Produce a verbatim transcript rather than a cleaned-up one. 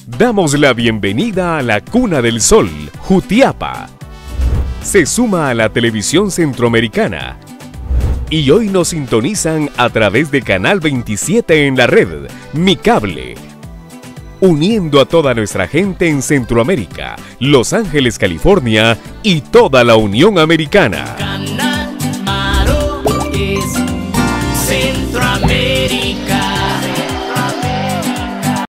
Damos la bienvenida a la Cuna del Sol, Jutiapa. Se suma a la televisión centroamericana y hoy nos sintonizan a través de Canal veintisiete en la red, Mi Cable, uniendo a toda nuestra gente en Centroamérica, Los Ángeles, California y toda la Unión Americana. Canal Aro es Centroamérica.